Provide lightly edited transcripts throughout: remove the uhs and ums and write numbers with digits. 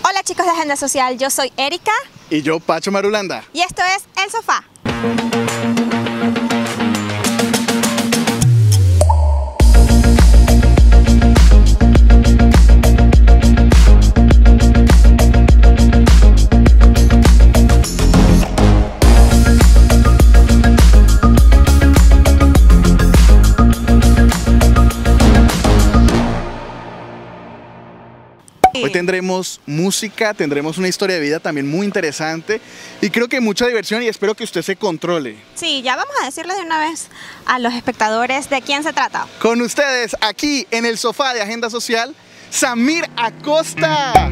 Hola chicos de Agenda Social, yo soy Erika. Y yo, Pacho Marulanda. Y esto es El Sofá. Hoy tendremos música, tendremos una historia de vida también muy interesante y creo que mucha diversión y espero que usted se controle. Sí, ya vamos a decirles de una vez a los espectadores de quién se trata. Con ustedes, aquí en el sofá de Agenda Social, Samir Acosta.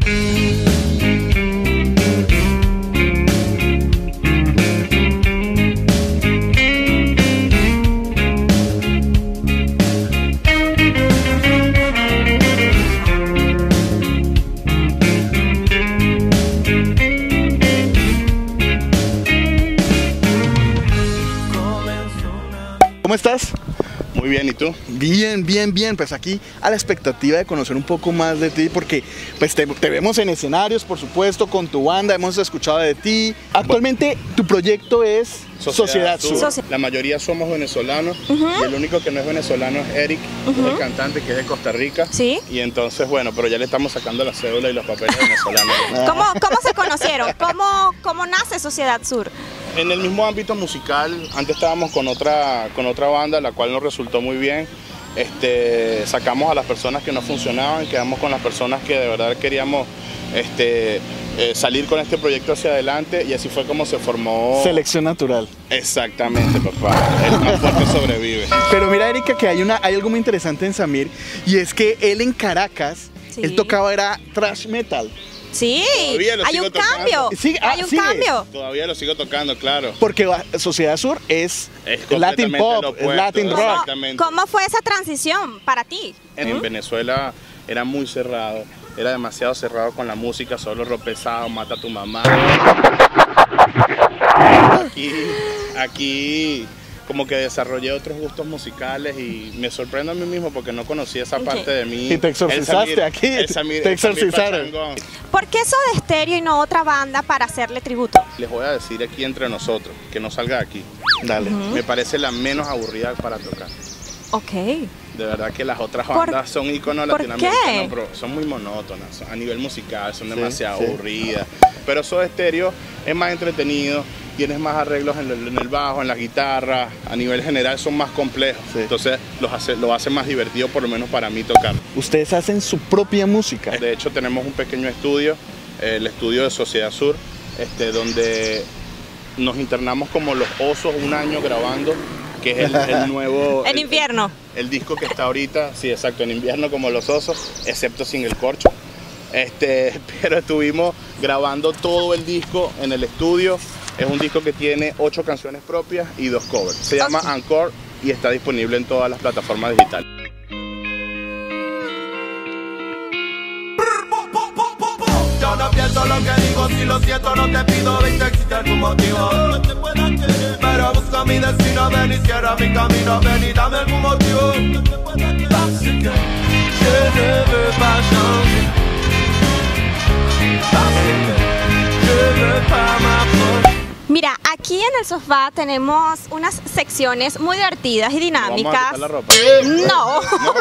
¿Cómo estás? Muy bien, ¿y tú? Bien, bien, bien, pues aquí a la expectativa de conocer un poco más de ti porque pues te vemos en escenarios, por supuesto, con tu banda, hemos escuchado de ti. Actualmente tu proyecto es Sociedad Sur. La mayoría somos venezolanos y el único que no es venezolano es Eric, el cantante que es de Costa Rica. Sí. Y entonces, bueno, pero ya le estamos sacando la cédula y los papeles venezolanos. ¿Cómo se conocieron? ¿Cómo nace Sociedad Sur? En el mismo ámbito musical, antes estábamos con otra banda, la cual nos resultó muy bien. Sacamos a las personas que no funcionaban, quedamos con las personas que de verdad queríamos salir con este proyecto hacia adelante y así fue como se formó. Selección natural. Exactamente, papá. El más fuerte sobrevive. Pero mira, Erika, que hay algo muy interesante en Samir y es que él en Caracas, Sí. él tocaba era thrash metal. Sí, hay un cambio. Sí, hay un cambio. Todavía lo sigo tocando, claro. Porque Sociedad Sur es Latin pop, es Latin rock. Exactamente. ¿Cómo fue esa transición para ti? En Venezuela era muy cerrado, era demasiado cerrado con la música, solo rock pesado, mata a tu mamá. Aquí como que desarrollé otros gustos musicales y me sorprendo a mí mismo porque no conocía esa parte de mí. Y te exorcizaste aquí, te exorcizaron. ¿Por qué Soda Stereo y no otra banda para hacerle tributo? Les voy a decir aquí entre nosotros, que no salga de aquí. Dale. Me parece la menos aburrida para tocar. Ok. De verdad que las otras bandas son íconos ¿por latinoamericanos, qué? pero son muy monótonas, a nivel musical son Sí, demasiado sí. aburridas. Pero Soda Stereo es más entretenido, tienes más arreglos en el bajo, en la guitarra, a nivel general son más complejos. Sí. Entonces lo hace más divertido, por lo menos para mí, tocar. Ustedes hacen su propia música. De hecho tenemos un pequeño estudio, el estudio de Sociedad Sur, donde nos internamos como los osos un año grabando, que es el nuevo... En invierno. El disco que está ahorita, sí, exacto, en invierno como los osos, excepto sin el corcho. Pero estuvimos grabando todo el disco en el estudio. Es un disco que tiene 8 canciones propias y 2 covers. Se llama Encore y está disponible en todas las plataformas digitales. Yo no pienso lo que digo, si lo siento no te pido, viste, existe algún motivo. Pero busco mi destino, ven y cierra mi camino, ven y dame algún motivo. Parce que je ne veux pas changer. Parce que je veux pas m'approcher. Mira, aquí en el sofá tenemos unas secciones muy divertidas y dinámicas. ¿Vamos a quitar la ropa? No.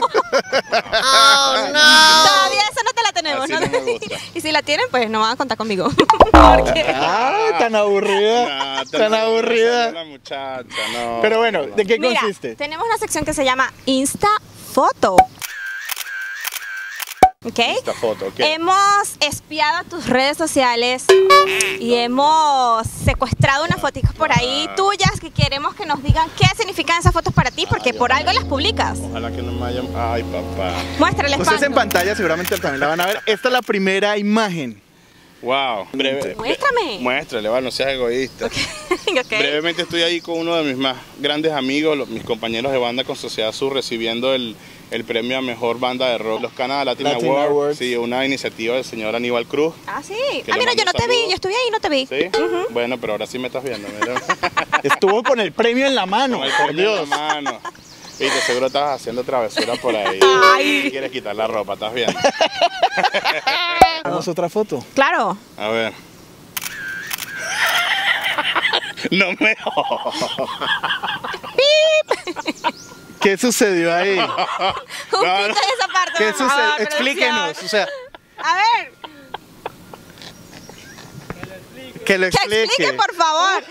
Oh, no. Todavía esa no te la tenemos, Así ¿no? no me gusta. Y si la tienen, pues no van a contar conmigo. Porque... ¡Ay, tan aburrida! No, tan aburrida. La muchacha, no. Pero bueno, ¿de qué Mira, consiste? tenemos una sección que se llama Insta Foto. ¿Ok? Esta foto, ok. Hemos espiado tus redes sociales y hemos secuestrado unas fotos por ahí tuyas que queremos que nos digan qué significan esas fotos para ti, porque por algo las publicas. Ojalá que no me hayan... Ay, papá. Muéstrales, Ustedes en Pablo. pantalla seguramente también la van a ver. Esta es la primera imagen. Wow. Muéstrame. Muéstrale, va, no seas egoísta. Ok. Brevemente estoy ahí con uno de mis más grandes amigos, mis compañeros de banda con Sociedad Sur, recibiendo el premio a Mejor Banda de Rock, los Canada Latin Awards. Sí, una iniciativa del señor Aníbal Cruz. Ah, sí. Que Ah, le mira, yo mando no te vi, saludos. yo estuve ahí y no te vi. ¿Sí? Bueno, pero ahora sí me estás viendo. Mira. Estuvo con el premio en la mano, Con el por premio en Dios. la mano. Viste, seguro estabas haciendo travesura por ahí. Ay. Quieres quitar la ropa, ¿estás viendo? Hagamos otra foto. Claro. A ver. No me... ¿Qué sucedió ahí? Un pito en esa parte. ¿Qué por sucedió? favor, Explíquenos, producción. o sea, A ver, que lo que explique, explique. por favor.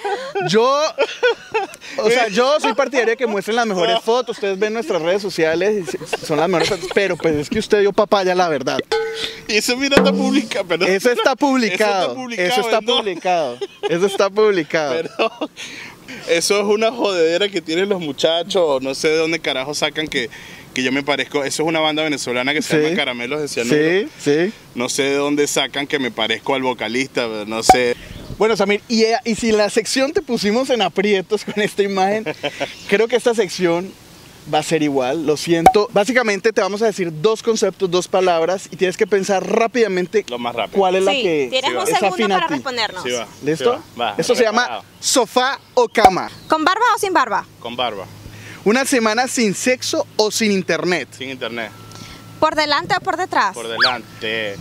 Yo soy partidario de que muestren las mejores fotos. Ustedes ven nuestras redes sociales y son las mejores fotos, pero pues es que usted dio papaya, la verdad. Y eso mira está publicado, pero... Eso está publicado. Eso está ¿no? publicado. Eso está publicado. Pero eso es una jodedera que tienen los muchachos. No sé de dónde carajo sacan que yo me parezco. Eso es una banda venezolana que se Sí. llama Caramelos de Cianuro. Sí, sí. No sé de dónde sacan que me parezco al vocalista, pero no sé. Bueno, Samir, y si la sección te pusimos en aprietos con esta imagen, creo que esta sección va a ser igual, lo siento. Básicamente te vamos a decir dos conceptos, dos palabras, y tienes que pensar rápidamente Lo más rápido. cuál es la Sí, que tienes Sí, va. un es segundo afín a para ti. respondernos. Sí va. ¿Listo? Sí va. Esto se llama Preparado. sofá o cama. ¿Con barba o sin barba? Con barba, Una semana sin sexo o sin internet. sin internet, ¿Por delante o por detrás? por delante,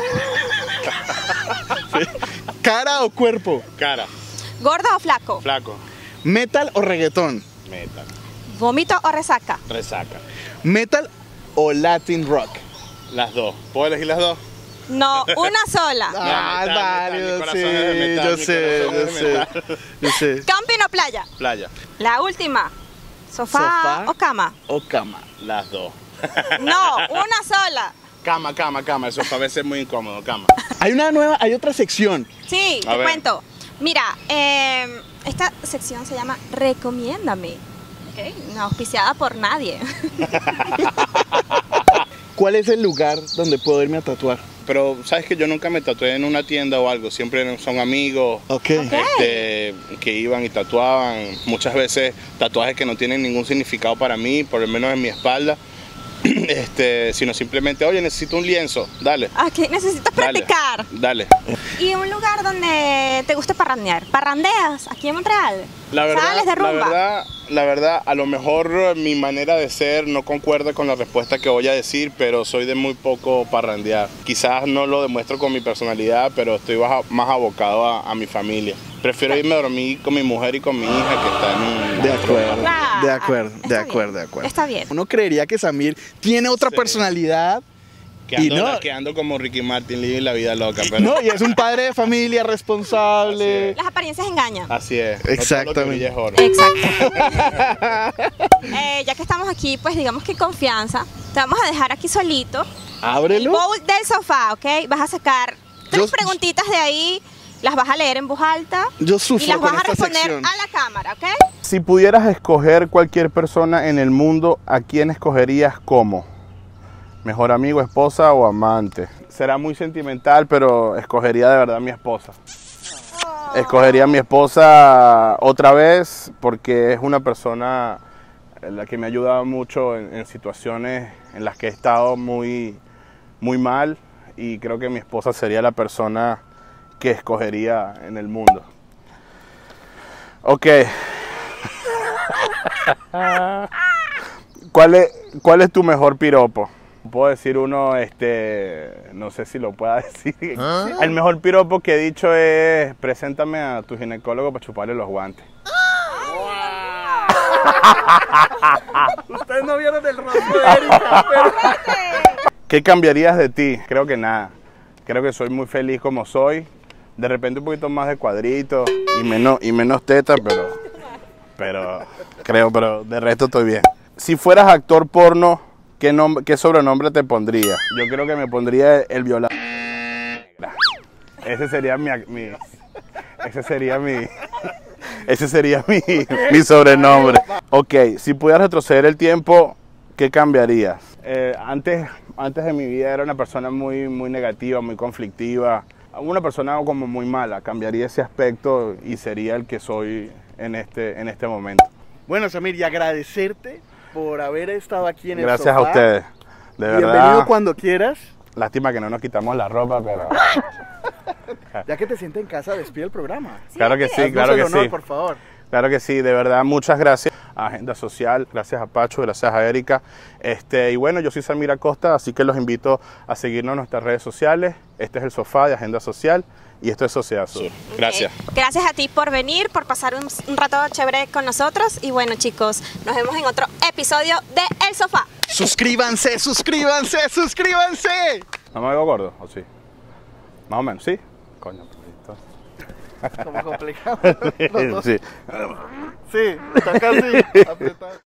Cara o cuerpo. cara, ¿Gordo o flaco? flaco, Metal o reggaetón. metal, ¿Vómito o resaca? resaca. Metal o Latin rock. Las dos. ¿Puedo elegir las dos? No, una sola. Ah, metal, válido, mi corazón sí, es de metal, yo mi sé, corazón yo es de sé, metal. yo sé. ¿Camping o playa? Playa, La última. ¿Sofá, Sofá. o cama? O cama. las dos. No, una sola. Cama, cama, cama. Eso a veces es muy incómodo, cama. Hay otra sección. Sí, A te ver. cuento. Mira, esta sección se llama Recomiéndame. ¿Ok? No auspiciada por nadie. ¿Cuál es el lugar donde puedo irme a tatuar? Pero sabes que yo nunca me tatué en una tienda o algo. Siempre son amigos. Ok. Que iban y tatuaban. Muchas veces tatuajes que no tienen ningún significado para mí, por lo menos en mi espalda. Sino simplemente, oye, necesito un lienzo, dale. Aquí necesitas Dale, practicar. dale. Y un lugar donde te guste parrandear. ¿Parrandeas aquí en Montreal? ¿Sales de rumba? La verdad, a lo mejor mi manera de ser no concuerda con la respuesta que voy a decir, pero soy de muy poco parrandear. Quizás no lo demuestro con mi personalidad, pero estoy más abocado a mi familia. Prefiero irme a dormir con mi mujer y con mi hija que está en un... De acuerdo, Claro. de acuerdo, de Está acuerdo, bien. de acuerdo. Está bien. Uno creería que Samir tiene otra Sí. personalidad. Que Y ando, no. que ando como Ricky Martin, living la vida loca, pero... No, y es un padre de familia responsable. Las apariencias engañan. Así es. No todo lo que Exactamente. brilla es oro. Exacto. Ya que estamos aquí, pues digamos que confianza. Te vamos a dejar aquí solito. El Ábrelo. bowl del sofá, ¿ok? Vas a sacar tres Yo- preguntitas de ahí, las vas a leer en voz alta Yo y sufro las con vas a esta responder sección. a la cámara, ¿ok? Si pudieras escoger cualquier persona en el mundo, ¿a quién escogerías como? ¿Mejor amigo, esposa o amante? Será muy sentimental, pero escogería de verdad a mi esposa. Escogería a mi esposa otra vez porque es una persona la que me ha ayudado mucho en situaciones en las que he estado muy mal, y creo que mi esposa sería la persona que escogería en el mundo. Ok. ¿Cuál es tu mejor piropo? Puedo decir uno, no sé si lo pueda decir. El mejor piropo que he dicho es: preséntame a tu ginecólogo para chuparle los guantes. Ustedes no vieron el rostro de Erika, pero... ¿Qué cambiarías de ti? Creo que nada. Creo que soy muy feliz como soy. De repente un poquito más de cuadritos y menos tetas, pero de resto estoy bien. Si fueras actor porno, ¿qué sobrenombre te pondría? Yo creo que me pondría el violador. Ese sería mi sobrenombre. Ok, si pudieras retroceder el tiempo, ¿qué cambiarías? Antes de mi vida era una persona muy negativa, muy conflictiva, una persona como muy mala. Cambiaría ese aspecto y sería el que soy en este momento. Bueno, Samir, y agradecerte por haber estado aquí en el Gracias a sofá. ustedes, de Bienvenido verdad. cuando quieras. Lástima que no nos quitamos la ropa, pero Ya que te sientes en casa, despide el programa. claro que sí, Haznos claro el que honor, sí. por favor. Claro que sí, de verdad, muchas gracias. a Agenda Social, gracias a Pacho, gracias a Erika. Y bueno, yo soy Samir Acosta, así que los invito a seguirnos en nuestras redes sociales. Este es El Sofá de Agenda Social y esto es Sociedad Sur. Gracias. Okay. Gracias a ti por venir, por pasar un rato chévere con nosotros. Y bueno, chicos, nos vemos en otro episodio de El Sofá. Suscríbanse, suscríbanse, suscríbanse. ¿No me veo gordo? ¿O sí? Más o menos, ¿sí? Coño, Como complicado. sí. Sí, está casi apretado.